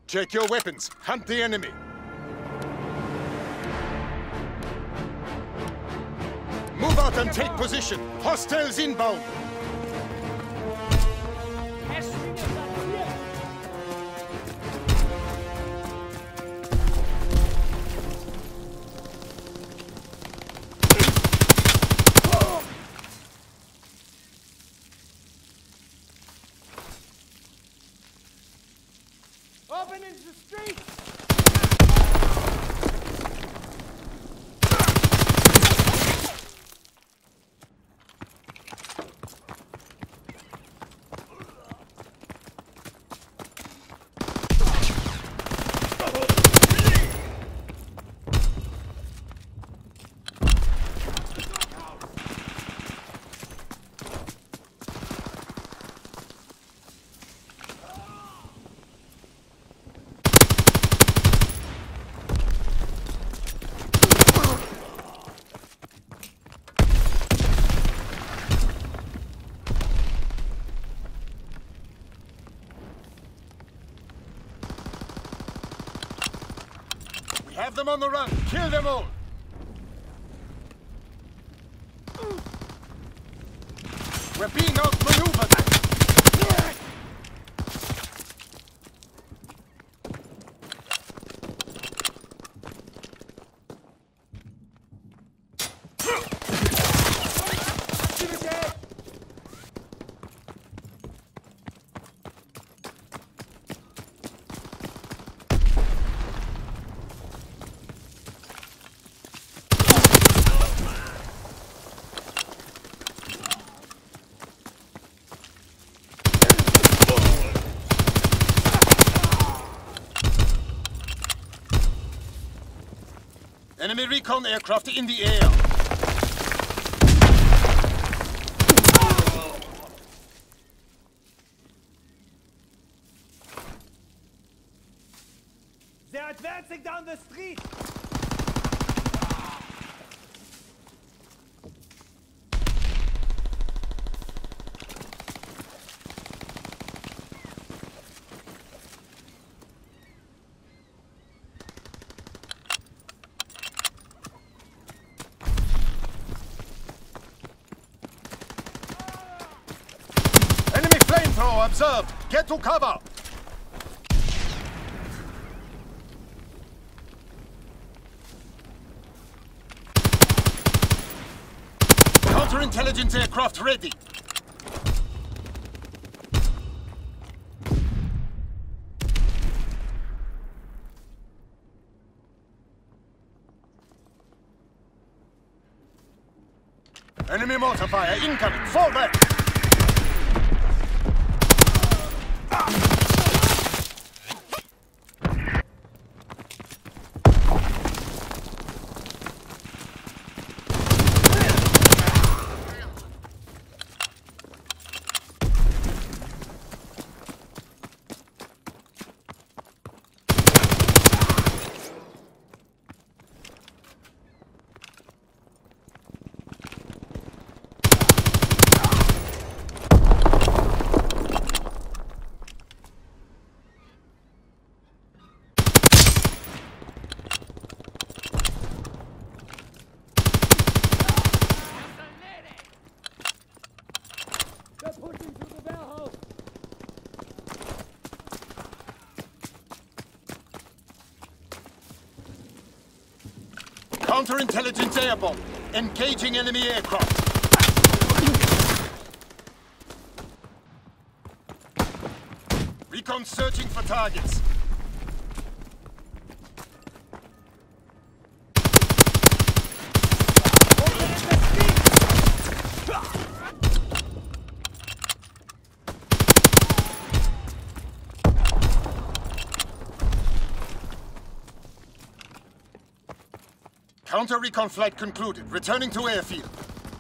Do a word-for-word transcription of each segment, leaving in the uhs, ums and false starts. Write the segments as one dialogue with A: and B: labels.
A: Check your weapons. Hunt the enemy. Move out and take position. Hostiles inbound.
B: Open into the street!
A: Have them on the run. Kill them all. We're being outmaneuvered. Enemy recon aircraft in the air.
B: They're advancing down the street!
A: Flamethrower observed! Get to cover! Counterintelligence aircraft ready! Enemy mortar fire incoming! Fall back! Counterintelligence airborne. Engaging enemy aircraft. Recon searching for targets. Counter-recon flight concluded. Returning to airfield.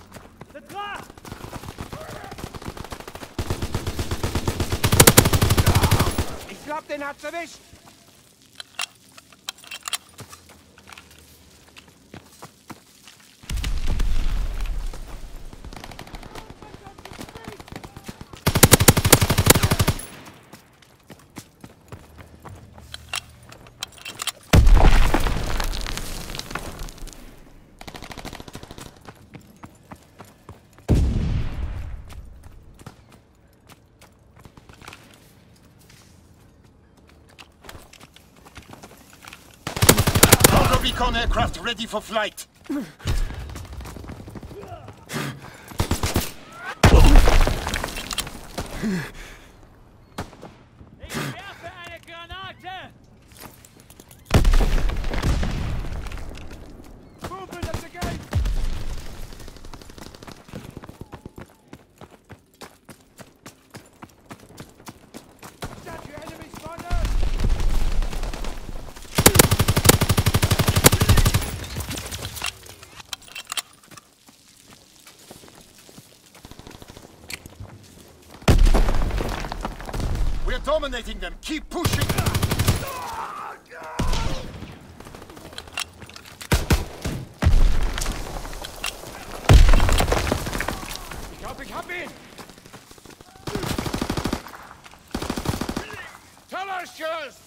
B: Ich glaub, den hat's erwischt!
A: Counter recon aircraft ready for flight.
C: Ich werfe eine Granate!
B: Movement at the gate! Statue enemy spotted!
A: We're dominating them. Keep pushing.
B: Ich glaub, ich hab ihn!
A: Teleschuss!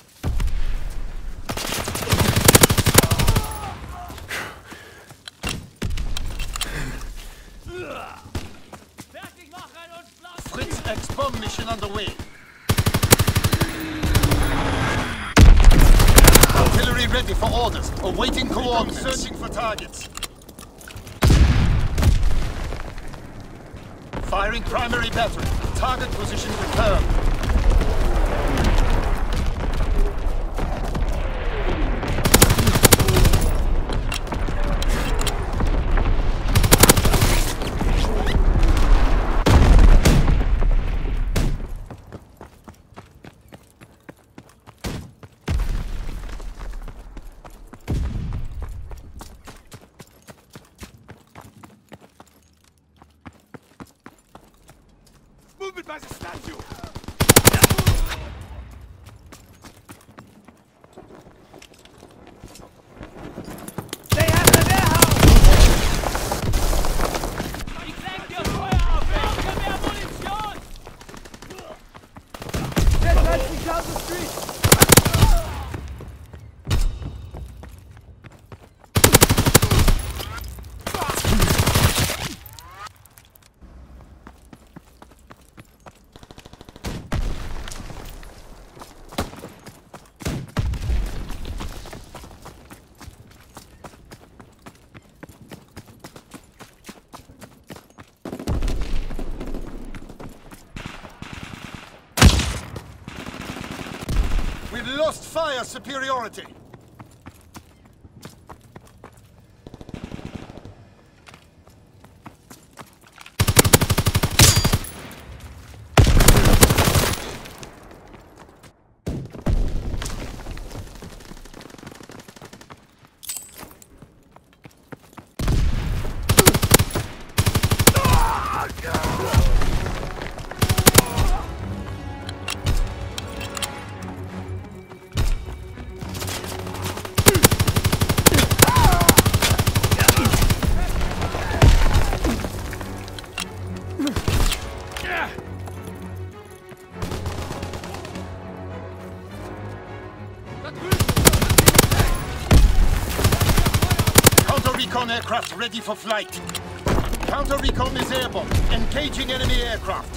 C: Fertig machen und flanken!
A: Fritz X-bomb mission underway. Artillery ready for orders. Awaiting coordinates. Searching for targets. Firing primary battery. Target position confirmed.
B: Movement by the statue! They have the warehouse!
C: Ich lenk dir Feuer auf! Brauche mehr Munition!
B: They're advancing down the street!
A: We've lost fire superiority. Counter-recon aircraft ready for flight. Counter-recon is airborne. Engaging enemy aircraft.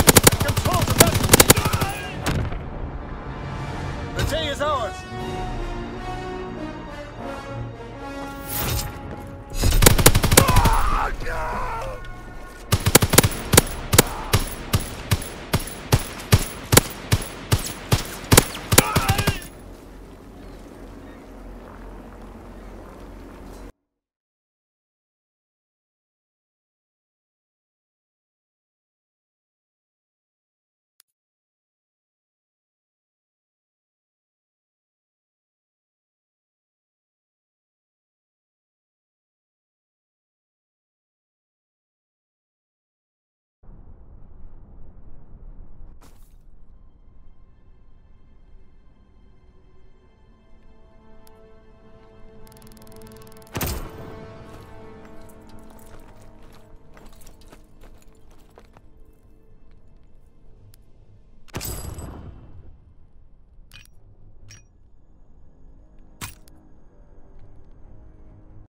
A: Control the battlefield. The day is ours.